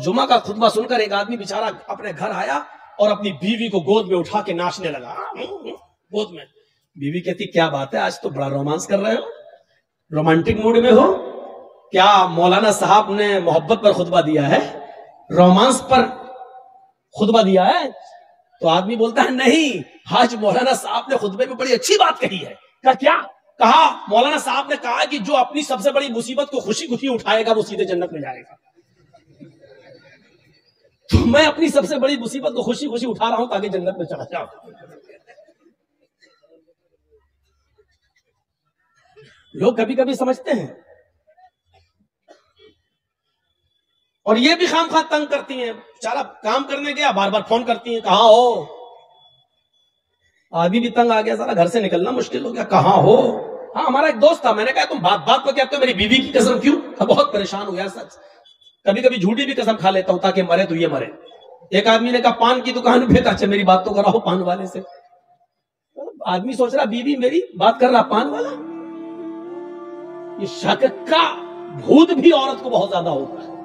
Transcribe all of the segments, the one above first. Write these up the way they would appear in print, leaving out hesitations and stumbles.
जुमा का खुतबा सुनकर एक आदमी बेचारा अपने घर आया और अपनी बीवी को गोद में उठा के नाचने लगा गोद में। बीवी कहती क्या बात है, आज तो बड़ा रोमांस कर रहे हो, रोमांटिक मूड में हो क्या? मौलाना साहब ने मोहब्बत पर खुतबा दिया है, रोमांस पर खुतबा दिया है? तो आदमी बोलता है नहीं, आज मौलाना साहब ने खुतबे में बड़ी अच्छी बात कही है। क्या कहा? मौलाना साहब ने कहा कि जो अपनी सबसे बड़ी मुसीबत को खुशी खुशी उठाएगा वो सीधे जन्नत में जाएगा। तो मैं अपनी सबसे बड़ी मुसीबत को खुशी खुशी उठा रहा हूं ताकि जन्नत में चला जाऊं। लोग कभी कभी समझते हैं और ये भी खामखा तंग करती हैं। बेचारा काम करने गया, बार बार फोन करती हैं, कहां हो? आदमी भी तंग आ गया, सारा घर से निकलना मुश्किल हो गया, कहां हो? हाँ, हमारा एक दोस्त था, मैंने कहा तुम बात बात पर कहते हो मेरी बीवी की कसम क्यों? बहुत परेशान हो गया सच, कभी कभी झूठी भी कसम खा लेता हूं ताकि मरे तो ये मरे। एक आदमी ने कहा पान की दुकान पे, अच्छा मेरी बात तो कराओ पान वाले से। आदमी सोच रहा बीवी मेरी बात कर रहा पान वाला। ये शक का भूत भी औरत को बहुत ज्यादा होता है,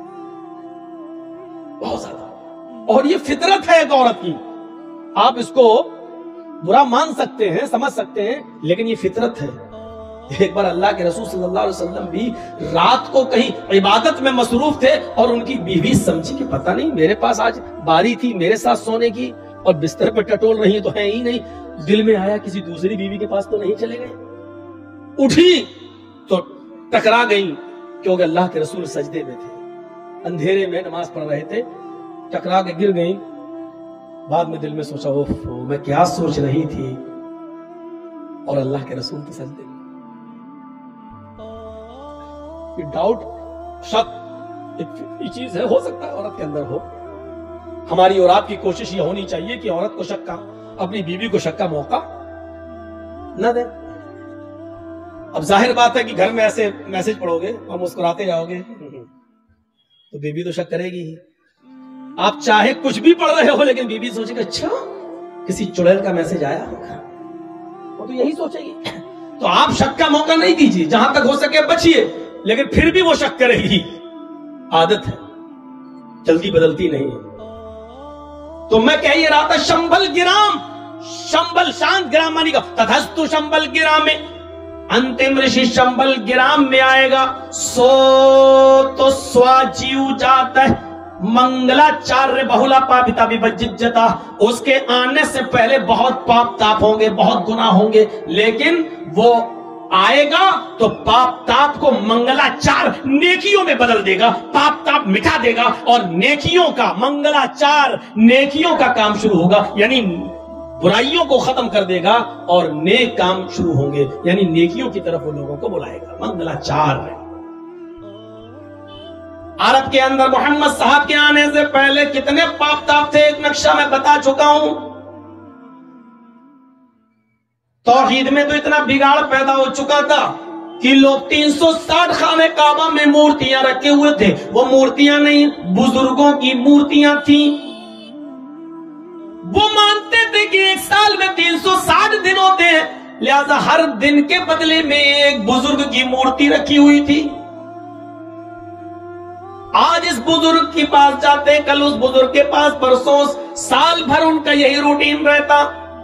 बहुत ज्यादा। और ये फितरत है एक औरत की। आप इसको बुरा मान सकते हैं, समझ सकते हैं, लेकिन ये फितरत है। एक बार अल्लाह के रसूल सल्लल्लाहु अलैहि वसल्लम भी रात को कहीं इबादत में मसरूफ थे और उनकी बीवी समझी कि पता नहीं मेरे पास आज बारी थी मेरे साथ सोने की और बिस्तर पर टटोल रही तो है ही नहीं। दिल में आया किसी दूसरी बीवी के पास तो नहीं चले गए। उठी तो टकरा गई, क्योंकि अल्लाह के रसूल सजदे में थे, अंधेरे में नमाज पढ़ रहे थे, टकरा के गिर गई। बाद में दिल में सोचा ओह मैं क्या सोच रही थी, और अल्लाह के रसूल तो सजदे में। डाउट, शक एक चीज है, हो सकता है औरत के अंदर हो। हमारी और आपकी कोशिश ये होनी चाहिए कि औरत को शक का, अपनी बीवी को शक का मौका न दे। अब जाहिर बात है कि घर में ऐसे मैसेज पढ़ोगे और मुस्कुराते जाओगे तो बीवी तो शक करेगी ही। आप चाहे कुछ भी पढ़ रहे हो लेकिन बीवी सोचेगी अच्छा किसी चुड़ैल का मैसेज आया होगा, वो तो यही सोचेगी। तो आप शक का मौका नहीं दीजिए, जहां तक हो सके बचिए, लेकिन फिर भी वो शक करेगी, आदत है, जल्दी बदलती नहीं है। तो मैं कह ये रहा था शंबल गिराम, शंबल शांत गिराम मानी का तथस्तु शंबल गिराम में, अंतिम ऋषि शंबल गिराम में आएगा। सो तो स्वाजीव जाता है मंगलाचार्य बहुला पापिता विभज्जिता। उसके आने से पहले बहुत पाप ताप होंगे, बहुत गुनाह होंगे, लेकिन वो आएगा तो पाप ताप को मंगलाचार नेकियों में बदल देगा, पाप ताप मिटा देगा और नेकियों का, मंगलाचार नेकियों का काम शुरू होगा, यानी बुराइयों को खत्म कर देगा और नेक काम शुरू होंगे, यानी नेकियों की तरफ वो लोगों को बुलाएगा। मंगलाचार अरब के अंदर मोहम्मद साहब के आने से पहले कितने पाप ताप थे, एक नक्शा मैं बता चुका हूं। तौहीद में तो इतना बिगाड़ पैदा हो चुका था कि लोग 360 खाने काबा में मूर्तियां रखे हुए थे। वो मूर्तियां नहीं, बुजुर्गों की मूर्तियां थी। वो मानते थे कि एक साल में 360 दिन होते हैं, लिहाजा हर दिन के बदले में एक बुजुर्ग की मूर्ति रखी हुई थी। आज इस बुजुर्ग के पास जाते, कल उस बुजुर्ग के पास, परसों, साल भर उनका यही रूटीन रहता।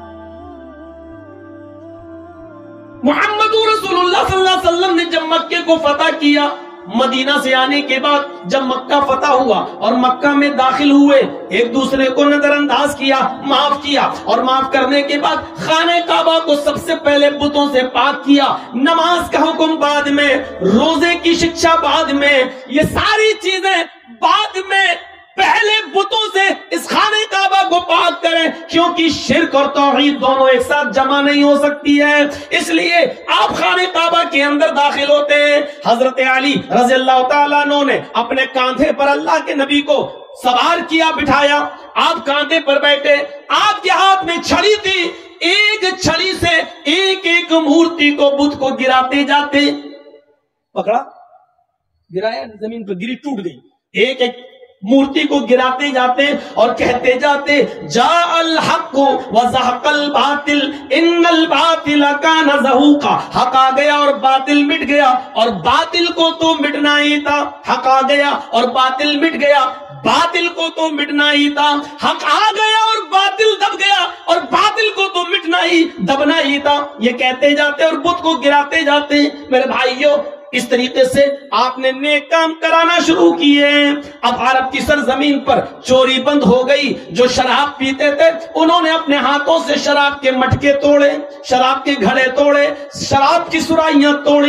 मोहम्मद रसूलुल्लाह सल्लल्लाहु अलैहि वसल्लम ने जब मक्के को फतह किया, मदीना से आने के बाद जब मक्का फतह हुआ और मक्का में दाखिल हुए, एक दूसरे को नजरअंदाज किया, माफ किया, और माफ करने के बाद खाने काबा को सबसे पहले बुतों से पाक किया। नमाज का हुक्म बाद में, रोजे की शिक्षा बाद में, ये सारी चीजें बाद में, पहले बुतों से इस खाने काबा को पाक करें, क्योंकि शिर्क और तौहीद दोनों एक साथ जमा नहीं हो सकती है। इसलिए आप खाने काबा के अंदर दाखिल होते हैं। हजरत अली रज़ी अल्लाह तआला अन्हु ने अपने कांधे पर अल्लाह के नबी को सवार किया, बिठाया, आप कांधे पर बैठे, आपके हाथ में छड़ी थी, एक छड़ी से एक एक मूर्ति को, बुत को गिराते जाते, पकड़ा, गिराया, जमीन पर गिरी, टूट गई, एक एक मूर्ति को गिराते जाते और कहते जाते जा अल हक वज़हक़ल बातिल इन्नल बातिल कान ज़हूक़ा। हक आ गया और बातिल मिट गया, और बातिल को तो मिटना ही था। हक आ गया और बातिल मिट गया, बातिल को तो मिटना ही था। हक आ गया और बातिल दब गया, और बातिल को तो मिटना ही दबना ही था। ये कहते जाते और बुत को गिराते जाते। मेरे भाइयों, इस तरीके से आपने नेक काम कराना शुरू किए। अब अरब की सरजमीन पर चोरी बंद हो गई। जो शराब पीते थे उन्होंने अपने हाथों से शराब के मटके तोड़े, शराब के घड़े तोड़े, शराब की सुराहियां तोड़ी।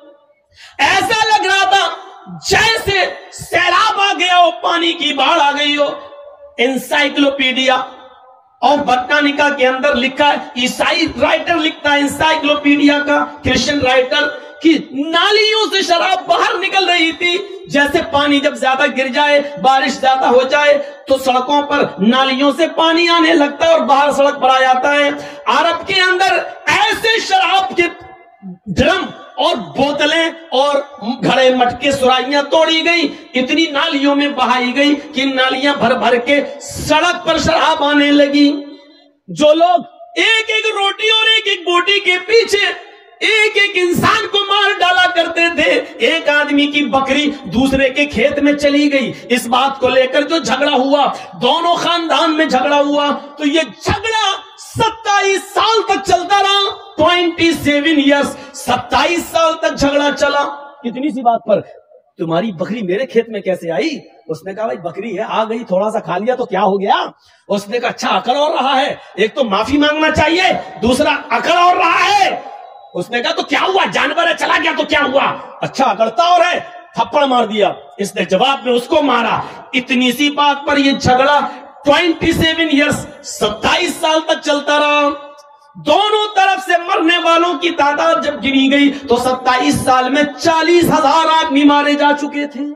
ऐसा लग रहा था जैसे सैलाब आ गया हो, पानी की बाढ़ आ गई हो। एनसाइक्लोपीडिया और बटनिका के अंदर लिखा है, ईसाई राइटर लिखता है एनसाइक्लोपीडिया का, क्रिश्चियन राइटर, कि नालियों से शराब बाहर निकल रही थी। जैसे पानी जब ज्यादा गिर जाए, बारिश ज्यादा हो जाए, तो सड़कों पर नालियों से पानी आने लगता है और बाहर सड़क पर आ जाता है। अरब के अंदर ऐसे शराब के ड्रम और बोतलें और घड़े मटके सुराहियां तोड़ी गई, इतनी नालियों में बहाई गई कि नालियां भर भर के सड़क पर शराब आने लगी। जो लोग एक एक रोटी और एक एक बोटी के पीछे एक एक इंसान को मार डाला करते थे, एक आदमी की बकरी दूसरे के खेत में चली गई, इस बात को लेकर जो झगड़ा हुआ, दोनों खानदान में झगड़ा हुआ, तो ये झगड़ा 27 साल तक चलता रहा। 27 ईयर्स, 27 साल तक झगड़ा चला। कितनी सी बात पर, तुम्हारी बकरी मेरे खेत में कैसे आई? उसने कहा भाई बकरी है, आ गई, थोड़ा सा खा लिया तो क्या हो गया? उसने कहा अच्छा अकड़ और रहा है, एक तो माफी मांगना चाहिए, दूसरा अकड़ और रहा है। उसने कहा तो क्या हुआ, जानवर है चला गया तो क्या हुआ? अच्छा अकड़ता और है, थप्पड़ मार दिया। इसने जवाब में उसको मारा। इतनी सी बात पर यह झगड़ा 27 ईयर्स, 27 साल तक चलता रहा। दोनों तरफ से मरने वालों की तादाद जब गिनी गई तो 27 साल में 40,000 आदमी मारे जा चुके थे।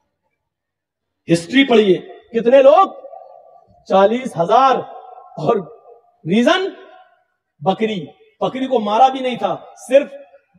हिस्ट्री पढ़िए, कितने लोग? 40,000। और रीजन, बकरी। बकरी को मारा भी नहीं था, सिर्फ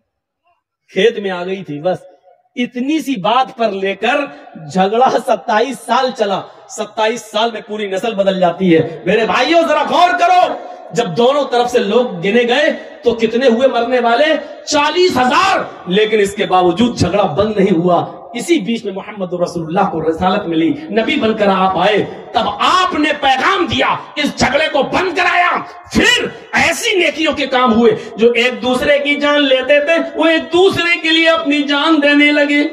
खेत में आ गई थी, बस। इतनी सी बात पर लेकर झगड़ा 27 साल चला। 27 साल में पूरी नस्ल बदल जाती है। मेरे भाइयों जरा गौर करो, जब दोनों तरफ से लोग गिने गए तो कितने हुए मरने वाले? 40,000। लेकिन इसके बावजूद झगड़ा बंद नहीं हुआ। इसी बीच में मोहम्मद रसूलुल्लाह को रिसालत मिली, नबी बनकर आप आए, तब आपने पैगाम दिया, इस झगड़े को बंद कराया। फिर ऐसी नेकियों के काम हुए, जो एक दूसरे की जान लेते थे वो एक दूसरे के लिए अपनी जान देने लगे।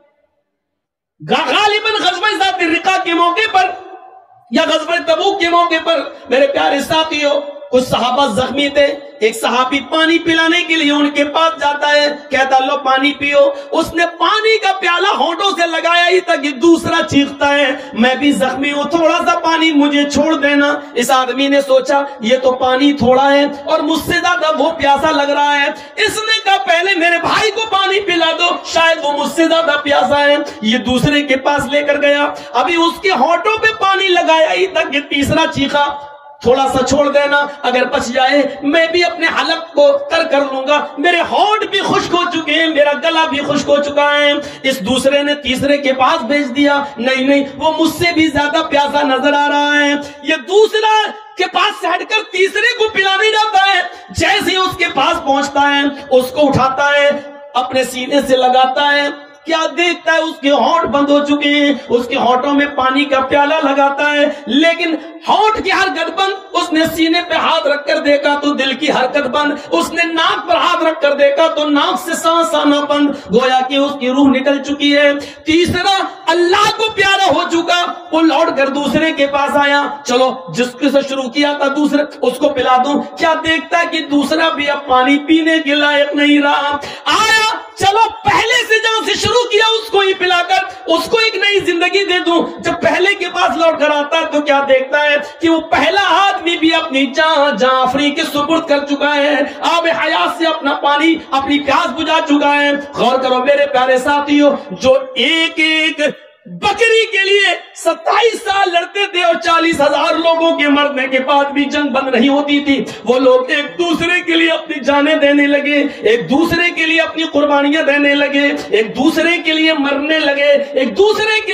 गालिबन ग़ज़वा ज़ात रिक़ा के मौके पर या ग़ज़वा तबूक के मौके पर मेरे प्यारे साथियों, कुछ सहाबा जख्मी थे। एक सहाबी पानी पिलाने के लिए उनके पास जाता है, कहता लो पानी पियो। उसने पानी का प्याला होंठों से लगाया ही था कि दूसरा चीखता है मैं भी जख्मी हूं, थोड़ा सा पानी मुझे छोड़ देना। इस आदमी ने सोचा ये तो पानी थोड़ा है और मुझसे ज्यादा वो प्यासा लग रहा है। इसने कहा पहले मेरे भाई को पानी पिला दो, शायद वो मुझसे ज्यादा प्यासा है। ये दूसरे के पास लेकर गया, अभी उसके होंठों पे पानी लगाया ही था कि तीसरा चीखा थोड़ा सा छोड़ देना, अगर बच जाए मैं भी अपने हलक को तर कर लूंगा। मेरे होंठ भी खुश्क हो चुके हैं, मेरा गला भी खुश्क हो चुका है। इस दूसरे ने तीसरे के पास भेज दिया, नहीं नहीं वो मुझसे भी ज्यादा प्यासा नजर आ रहा है। ये दूसरा के पास से हटकर तीसरे को पिलाने जाता है। जैसे ही उसके पास पहुंचता है, उसको उठाता है, अपने सीने से लगाता है, क्या देखता है उसके होंठ बंद हो चुके हैं। उसके होंठों में पानी का प्याला लगाता है, लेकिन होंठ की हरकत बंद। उसने सीने पे हाथ रखकर देखा तो दिल की हरकत बंद। उसने नाक पर हाथ रखकर देखा तो नाक से सांस आना बंद, गोया कि उसकी रूह निकल चुकी है। तीसरा अल्लाह को प्यारा हो चुका, वो लौट कर दूसरे के पास आया, चलो जिसके से शुरू किया था दूसरे उसको पिला दूं। क्या देखता है कि दूसरा भी अब पानी पीने के लायक नहीं रहा। आया, चलो पहले से जहां से शुरू किया उसको ही पिलाकर उसको एक नई जिंदगी दे दूं। जब पहले के पास लौट कर आता है तो क्या देखता है कि वो पहला आदमी भी अपनी जान जाफरी के सुपुर्द कर चुका है, आब हयात से अपना पानी अपनी प्यास बुझा चुका है। गौर करो मेरे प्यारे साथियों, जो एक एक बकरी के लिए 27 साल लड़ते थे और 40,000 लोगों के मरने के बाद भी जंग बंद नहीं होती थी, वो लोग एक दूसरे के लिए अपनी जानें देने लगे, एक दूसरे के लिए अपनी कुर्बानियां देने लगे, एक दूसरे के लिए मरने लगे, एक दूसरे के लिए अपनी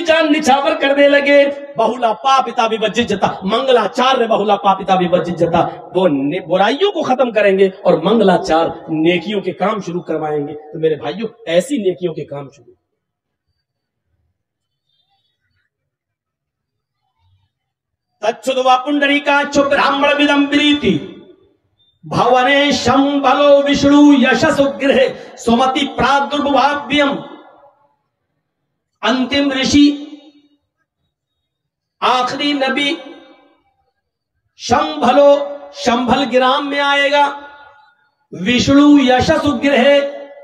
जान निछावर करने लगे। बहुला पापिता विभज्यता, मंगलाचार्य बहुला पापिता विभज्यता, वो बुराइयों को खत्म करेंगे और मंगलाचार नेकियों के काम शुरू करवाएंगे। तो मेरे भाइयों, ऐसी नेकियों के काम शुरू। तच्छुद्वा पुंडरीकाक्षो ब्राह्मण विदं प्रीति भवने शंभलो विष्णु यशसुगृहे सुमति प्रादुर्भाव्यम। अंतिम ऋषि, आखिरी नबी शंभलो, शंभल ग्राम में आएगा। विष्णु यशसुगृहे,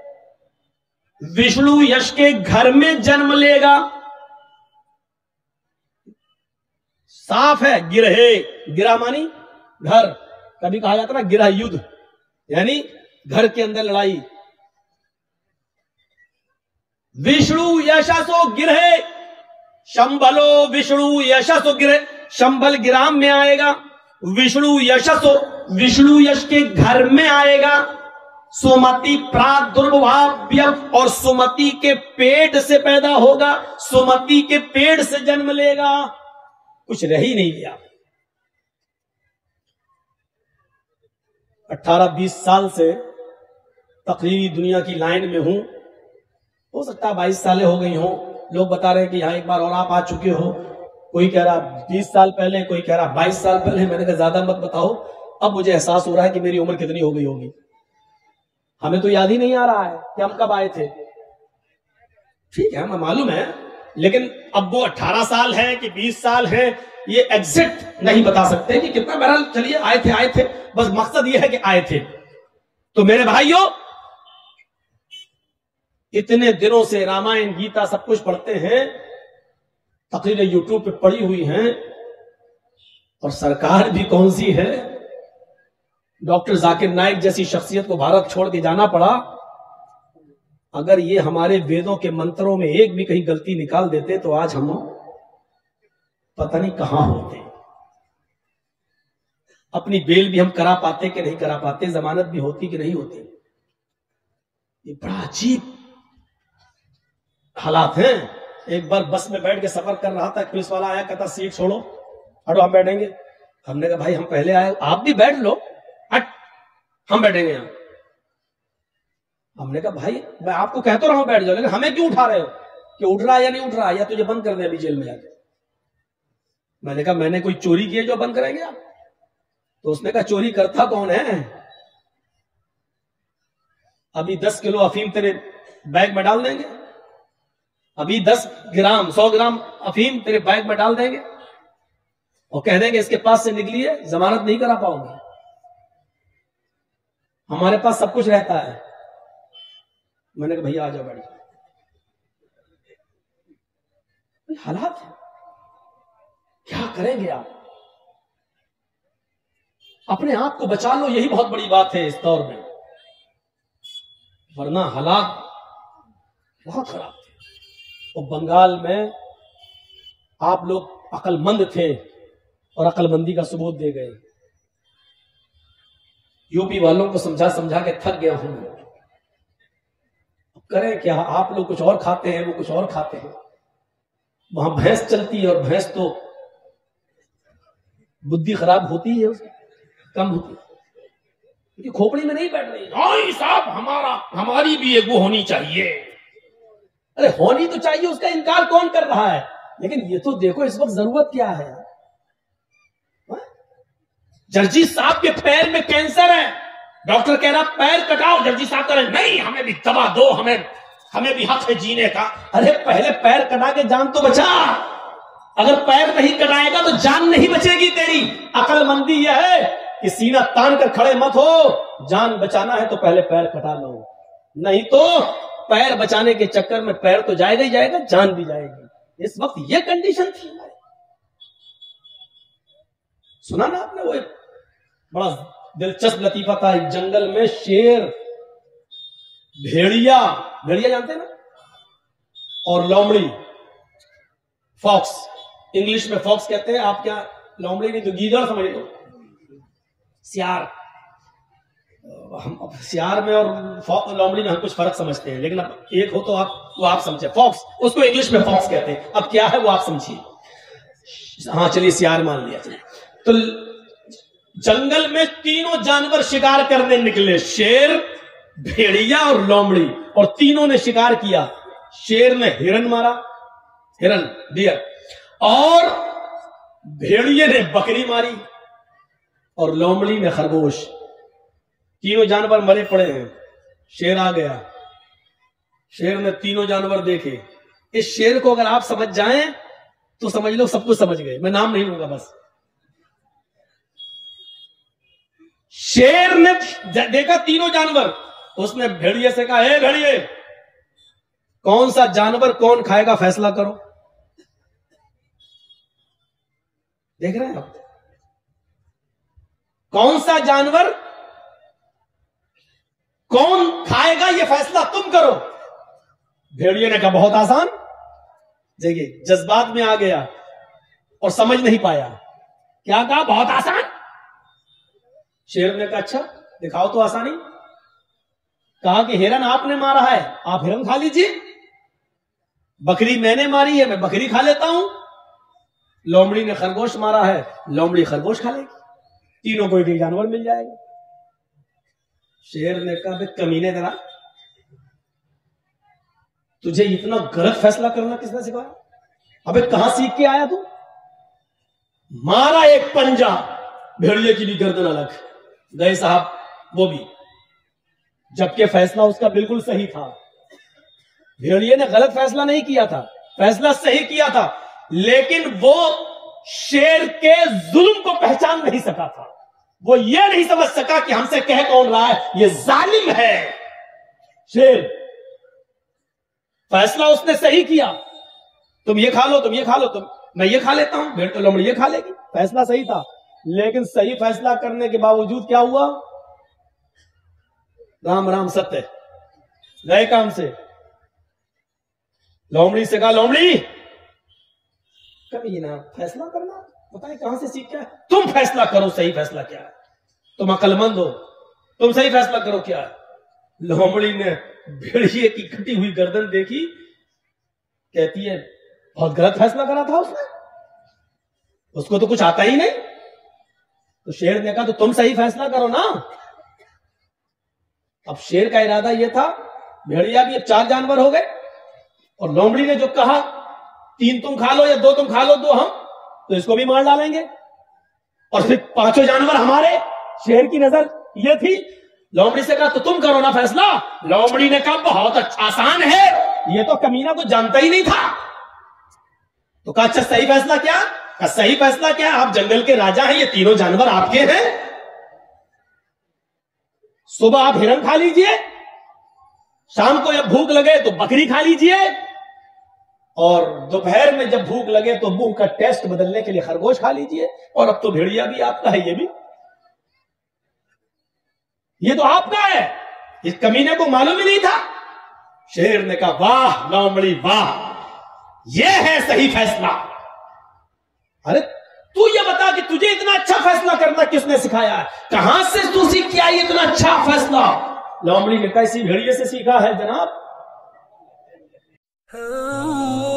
विष्णु यश के घर में जन्म लेगा। साफ है, गिरहे, गिरा मानी घर, कभी कहा जाता ना गिरह युद्ध, यानी घर के अंदर लड़ाई। विष्णु यशसो गिरहे, शंभलो विष्णु यशसो गिरहे, शंभल ग्राम में आएगा। विष्णु यशसो, विष्णु यश के घर में आएगा। सुमति प्रादुर्भाव्य, और सुमति के पेट से पैदा होगा, सुमति के पेट से जन्म लेगा। कुछ रह ही नहीं गया। 18-20 साल से तकरीरी दुनिया की लाइन में हूं, हो सकता है 22 सालें हो गई हो। लोग बता रहे हैं कि यहां एक बार और आप आ चुके हो। कोई कह रहा 20 साल पहले, कोई कह रहा 22 साल पहले। मैंने कहा ज्यादा मत बताओ, अब मुझे एहसास हो रहा है कि मेरी उम्र कितनी हो गई होगी। हमें तो याद ही नहीं आ रहा है कि हम कब आए थे। ठीक है, हमें मालूम है, लेकिन अब वो 18 साल है कि 20 साल है, ये एग्जैक्ट नहीं बता सकते कि कितना। बहरहाल चलिए, आए थे, बस मकसद ये है कि आए थे। तो मेरे भाइयों, इतने दिनों से रामायण गीता सब कुछ पढ़ते हैं, तकरीरें यूट्यूब पे पड़ी हुई हैं, और सरकार भी कौन सी है। डॉक्टर जाकिर नाइक जैसी शख्सियत को भारत छोड़ के जाना पड़ा। अगर ये हमारे वेदों के मंत्रों में एक भी कहीं गलती निकाल देते तो आज हम पता नहीं कहां होते। अपनी बेल भी हम करा पाते कि नहीं करा पाते, जमानत भी होती कि नहीं होती। ये बड़ा अजीब हालात हैं। एक बार बस में बैठ के सफर कर रहा था, पुलिस वाला आया, कहता सीट छोड़ो, हटो हम बैठेंगे। हमने कहा भाई हम पहले आए, आप भी बैठ लो, हट हम बैठेंगे यहां। हमने कहा भाई मैं आपको कहता रहा हूं बैठ जाओ, लेकिन हमें क्यों उठा रहे हो, कि उठ रहा है या नहीं उठ रहा है, या तुझे बंद कर दे अभी जेल में जाके। मैंने कहा मैंने कोई चोरी की है जो बंद करेंगे आप? तो उसने कहा चोरी करता कौन है? अभी 10 किलो अफीम तेरे बैग में डाल देंगे, अभी 10 ग्राम 100 ग्राम अफीम तेरे बैग में डाल देंगे और कह देंगे इसके पास से निकली है, जमानत नहीं करा पाओगे। हमारे पास सब कुछ रहता है। मैंने कहा भैया आ जाओ, बैठ जाओ। हालात है, क्या करेंगे आप? अपने आप को बचा लो, यही बहुत बड़ी बात है इस दौर में, वरना हालात बहुत खराब थे। और बंगाल में आप लोग अक्लमंद थे और अक्लमंदी का सबूत दे गए। यूपी वालों को समझा समझा के थक गया हूं। करें क्या, आप लोग कुछ और खाते हैं, वो कुछ और खाते हैं। वहां भैंस चलती है और भैंस तो बुद्धि खराब होती है, उसकी कम होती है, क्योंकि खोपड़ी में नहीं बैठ रही। भाई साहब हमारी भी एक वो होनी चाहिए। अरे होनी तो चाहिए, उसका इनकार कौन कर रहा है, लेकिन ये तो देखो इस वक्त जरूरत क्या है। जर्जी साहब के पैर में कैंसर है, डॉक्टर कह रहा पैर कटाओ, जर्जी साहब कह रहे नहीं हमें भी दवा दो, हमें भी हक है जीने का। अरे पहले पैर कटा के जान तो बचा, अगर पैर नहीं कटाएगा तो जान नहीं बचेगी तेरी। अक्लमंदी यह है कि सीना तान कर खड़े मत हो, जान बचाना है तो पहले पैर कटा लो, नहीं तो पैर बचाने के चक्कर में पैर तो जाएगा ही जाएगा, जान भी जाएगी। इस वक्त यह कंडीशन थी। सुना ना आपने, वो एक बड़ा दिलचस्प लतीफा था। एक जंगल में शेर, भेड़िया जानते हैं ना, और लोमड़ी, फॉक्स, इंग्लिश में फॉक्स कहते हैं, आप क्या लोमड़ी नहीं तो गीदड़ समझ लो, सियार, ہم سیار میں اور لومڑی میں ہم کچھ فرق سمجھتے ہیں، لیکن اب ایک ہو تو وہ آپ سمجھے، فاکس، اس کو انگلش میں فاکس کہتے ہیں، اب کیا ہے وہ آپ سمجھیے. ہاں چلیے سیار مان لیا. چلیے تو جنگل میں تینوں جانور شکار کرنے نکلے، شیر، بھیڑیا اور لومڑی، اور تینوں نے شکار کیا. شیر نے ہرن مارا، ہرن، ڈیئر، اور بھیڑیے نے بکری ماری، اور لومڑی نے خرگوش. تینوں جانور مرے پڑے ہیں. شیر آ گیا، شیر نے تینوں جانور دیکھے. اس شیر کو اگر آپ سمجھ جائیں تو سمجھ لو سب کچھ سمجھ گئے، میں نام نہیں لوں گا. بس شیر نے دیکھا تینوں جانور، اس نے بھیڑیے سے کہا، اے بھیڑیے، کون سا جانور کون کھائے گا فیصلہ کرو. دیکھ رہے ہیں آپ، کون سا جانور کون کھائے گا یہ فیصلہ تم کرو. بھیڑیے نے کہا بہت آسان. دیکھیے جذبات میں آ گیا اور سمجھ نہیں پایا. کیا کہا؟ بہت آسان. شیر نے کہا اچھا دکھاؤ تو آسانی. کہا کہ ہرن آپ نے مارا ہے، آپ ہرن کھا لیجیے. بکری میں نے ماری ہے، میں بکری کھا لیتا ہوں. لومڑی نے خرگوش مارا ہے، لومڑی خرگوش کھا لے گی. تینوں کو ایک جانور مل جائے گا. شیر نے کہا بے کمینے ذرا، تجھے اتنا غلط فیصلہ کرنا کس نے سکھایا؟ ابے کہاں سیکھ کے آیا تو؟ مارا ایک پنجا، بھیڑیے کی بھی گردن الگ گئے صاحب وہ بھی، جبکہ فیصلہ اس کا بالکل صحیح تھا. بھیڑیے نے غلط فیصلہ نہیں کیا تھا، فیصلہ صحیح کیا تھا، لیکن وہ شیر کے ظلم کو پہچان نہیں سکا تھا. وہ یہ نہیں سمجھ سکا کہ ہم سے کہہ کون رہا ہے، یہ ظالم ہے. شیر فیصلہ اس نے صحیح کیا، تم یہ کھا لو، تم یہ کھا لو، میں یہ کھا لیتا ہوں، بھیڑ تو لومڑی یہ کھا لے گی. فیصلہ صحیح تھا، لیکن صحیح فیصلہ کرنے کے باوجود کیا ہوا؟ رام رام ستیہ گئے کام سے. لومڑی سے کہا لومڑی کبھی نہ فیصلہ کرنا بتائیں کہاں سے سیکھ کیا ہے؟ تم فیصلہ کرو صحیح فیصلہ کیا ہے، تم عقل مند ہو، تم صحیح فیصلہ کرو کیا ہے. لومڑی نے بھیڑیے کی کٹی ہوئی گردن دیکھی، کہتی ہے بہت غلط فیصلہ کرا تھا اس نے، اس کو تو کچھ آتا ہی نہیں. تو شیر نے کہا تو تم صحیح فیصلہ کرو نا. اب شیر کا ارادہ یہ تھا، بھیڑیا بھی اب 4 جانور ہو گئے، اور لومڑی نے جو کہا 3 تم کھا لو یا 2 تم کھا لو 2 ہم، تو اس کو بھی مار ڈالیں گے، اور پھر 5 جانور ہمارے. شیر کی نظر یہ تھی. لومڑی سے کہا تو تم کرو نا فیصلہ. لومڑی نے کہا بہت اچھا آسان ہے، یہ تو کمینہ کو جانتا ہی نہیں تھا. تو کہا اچھا صحیح فیصلہ کیا؟ کہا صحیح فیصلہ کیا؟ آپ جنگل کے راجا ہیں، یہ تینوں جانور آپ کے ہیں. صبح آپ ہرن کھا لیجئے، شام کو جب بھوک لگے تو بکری کھا لیجئے، اور دوپہر میں جب بھوک لگے تو منہ کا ٹیسٹ بدلنے کے لیے خرگوش کھا لیجئے. اور اب تو بھیڑیا بھی آپ کا ہے، یہ تو آپ کا ہے، اس کمینے کو معلوم ہی نہیں تھا. شیر نے کہا واہ لومڑی واہ، یہ ہے صحیح فیصلہ. ارے تو یہ بتا کہ تجھے اتنا اچھا فیصلہ کرنا کس نے سکھایا ہے؟ کہاں سے تو سیکھ کیا یہ اتنا اچھا فیصلہ؟ لومڑی نے کہا اسی بھیڑیے سے سیکھا ہے جناب.